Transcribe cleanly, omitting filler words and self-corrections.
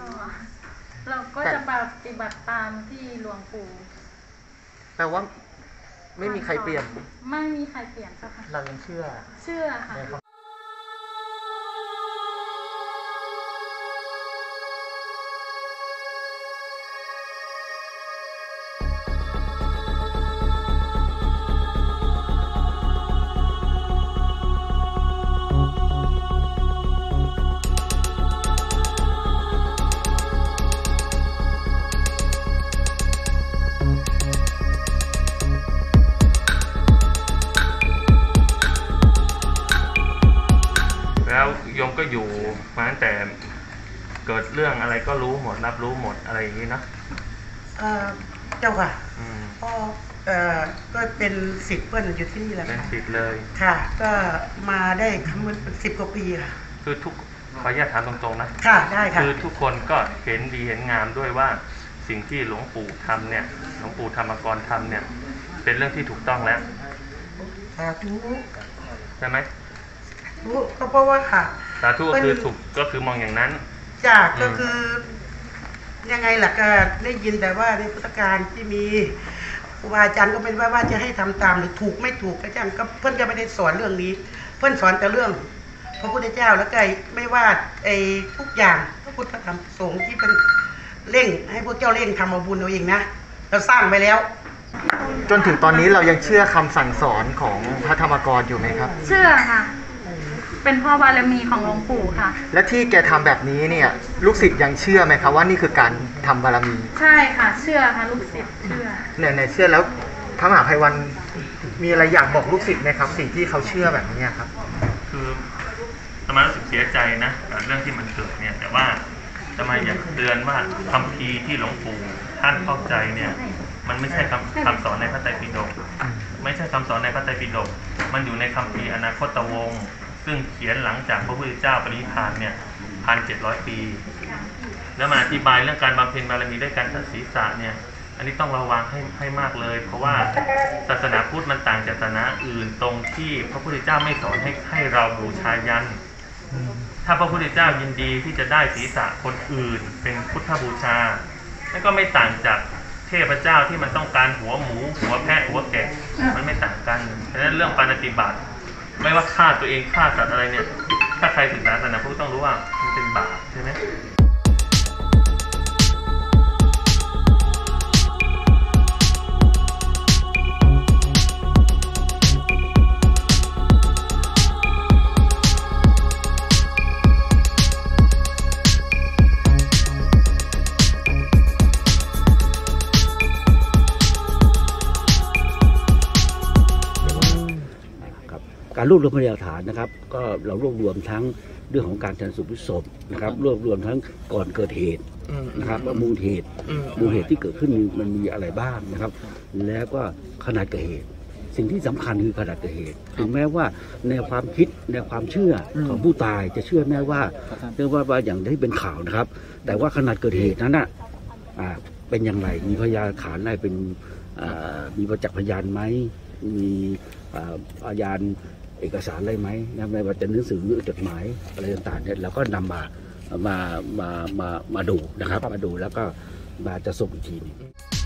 เราก็จะปฏิบัติตามที่หลวงปู่แปลว่าไม่มีใครเปลี่ยนไม่มีใครเปลี่ยนเจ้าค่ะเรายังเชื่อค่ะแล้วโยมก็อยู่มาตั้งแต่เกิดเรื่องอะไรก็รู้หมดรับรู้หมดอะไรอย่างนี้เนาะเจ้าค่ะก็เป็นศิษย์เปิ้ลอยู่ที่นี่แหละเป็นศิษย์เลยค่ะก็มาได้คำว่า10 กว่าปีค่ะคือทุกขออนุญาตถามตรงๆนะค่ะได้ค่ะคือทุกคนก็เห็นดีเห็นงามด้วยว่าสิ่งที่หลวงปู่ทำเนี่ยหลวงปู่ธรรมกรทำเนี่ยเป็นเรื่องที่ถูกต้องแล้วสาธุใช่ไหมก็เพราะว่าค่ะสาธุก็คือถูกก็คือมองอย่างนั้นจ้าก็คือยังไงล่ะก็ได้ยินแต่ว่าในพุทธการที่มีครูบาอาจารย์ก็เป็นว่าจะให้ทำตามหรือถูกไม่ถูกก็จังก็เพื่อนก็ไม่ได้สอนเรื่องนี้เพื่อนสอนแต่เรื่องพระพุทธเจ้าแล้วก็ไม่ว่าทุกอย่างพระพุทธธรรมสงฆ์ที่เป็นเร่งให้พวกเจ้าเร่งทำเอาบุญเอาเองนะเราสร้างไปแล้วจนถึงตอนนี้เรายังเชื่อคำสั่งสอนของพระธรรมกรอยู่ไหมครับเชื่อค่ะเป็นพ่อบารมีของหลวงปู่ค่ะและที่แกทำแบบนี้เนี่ยลูกศิษย์ยังเชื่อไหมครับว่านี่คือการทำบารมีใช่ค่ะเชื่อค่ะลูกศิษย์เชื่อเนี่ยเชื่อแล้วพระมหาภัยวันมีอะไรอยากบอกลูกศิษย์ไหมครับสิ่งที่เขาเชื่อแบบนี้ครับคืออาตมารู้สึกเสียใจนะกับเรื่องที่มันเกิดเนี่ยแต่ว่าอาตมาอยากเตือนว่าคัมภีร์ที่หลวงปู่ท่านเข้าใจเนี่ยมันไม่ใช่คำสอนในพระไตรปิฎกไม่ใช่คำสอนในพระไตรปิฎกมันอยู่ในคัมภีร์อนาคตวงศ์ซึ่งเขียนหลังจากพระพุทธเจ้าปรินิพพานเนี่ย1,700 ปีแล้วมาอธิบายเรื่องการบำเพ็ญบารมีด้วยการตัดศีรษะเนี่ยอันนี้ต้องระวังให้มากเลยเพราะว่าศาสนาพุทธมันต่างจากศาสนาอื่นตรงที่พระพุทธเจ้าไม่สอนให้เราบูชายันถ้าพระพุทธเจ้ายินดีที่จะได้ศีรษะคนอื่นเป็นพุทธบูชานั่นก็ไม่ต่างจากเทพเจ้าที่มันต้องการหัวหมูหัวแพะหัวแกะมันไม่ต่างกันเพราะฉะนั้นเรื่องปาณาติบาตไม่ว่าฆ่าตัวเองฆ่าสัตว์อะไรเนี่ยถ้าใครศึกษาศาสนาพุทธต้องรู้ว่ามันเป็นบาปใช่ไหมการรวบรวมพยานหลักฐานนะครับก็เรารวบรวมทั้งเรื่องของการชันสูตรพลิกศพนะครับรวบรวมทั้งก่อนเกิดเหตุนะครับว่ามูลเหตุที่เกิดขึ้นมันมีอะไรบ้างนะครับแล้วก็ขนาดเกิดเหตุสิ่งที่สำคัญคือขนาดเกิดเหตุถึงแม้ว่าแนวความคิดแนวความเชื่อของผู้ตายจะเชื่อแม้ว่าเรื่องว่าอย่างที่เป็นข่าวนะครับแต่ว่าขนาดเกิดเหตุนั้นน่ะเป็นอย่างไรมีพยานหลักฐานอะไรเป็นมีประจักษ์พยานไหมมีพยานเอกสารอะไรไหมนะไม่ว่าจะหนังสือจดหมายอะไรต่างๆเนี่ยเราก็นำมาดูนะครับมาดูแล้วก็มาจะส่งอีกทีนึง